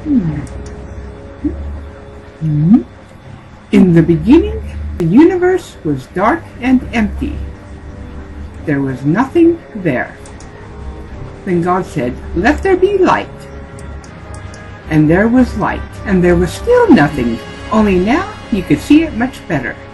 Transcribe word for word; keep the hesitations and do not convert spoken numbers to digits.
Hmm. In the beginning, the universe was dark and empty. There was nothing there. Then God said, "Let there be light." And there was light, and there was still nothing, only now you could see it much better.